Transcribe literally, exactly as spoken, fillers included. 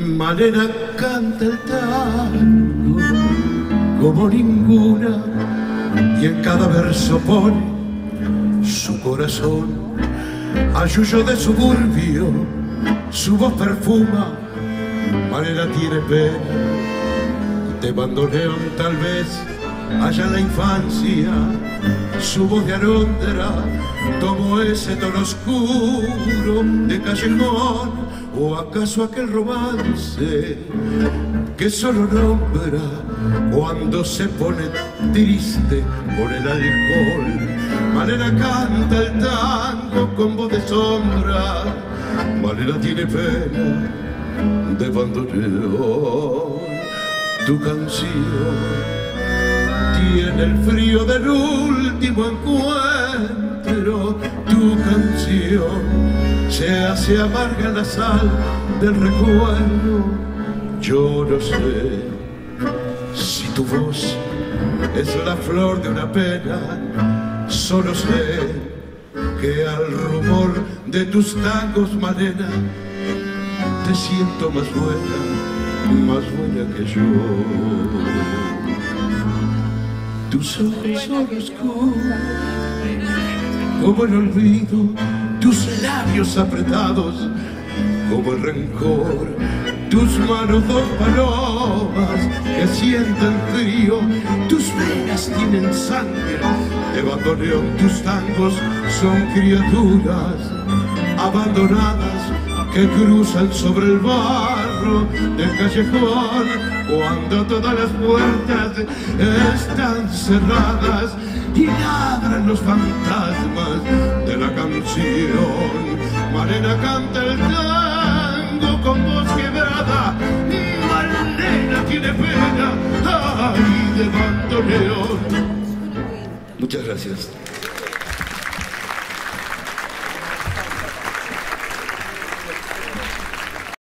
Malena canta el tango como ninguna y en cada verso pone su corazón. Ayuyo de suburbio, su voz perfuma. Malena tiene pena de bandoneón, tal vez allá en la infancia. Su voz de alondra tomó ese tono oscuro de callejón. ¿O acaso aquel romance que solo nombra cuando se pone triste por el alcohol? Malena canta el tango con voz de sombra. Malena tiene pena de bandoneón. Tu canción tiene el frío del último encuentro. Tu canción se hace amarga la sal del recuerdo. Yo no sé si tu voz es la flor de una pena. Solo sé que al rumor de tus tangos, Malena, te siento más buena, más buena que yo. Tus ojos son oscuros como el olvido, tus labios apretados como el rencor, tus manos dos palomas que sienten frío, tus venas tienen sangre de bandoneón, tus tangos son criaturas abandonadas que cruzan sobre el barro del callejón cuando todas las puertas están cerradas y ladran los fantasmas de la canción. Malena canta el tango con voz quebrada. Malena tiene pena, ay, de bandoneón. Muchas gracias.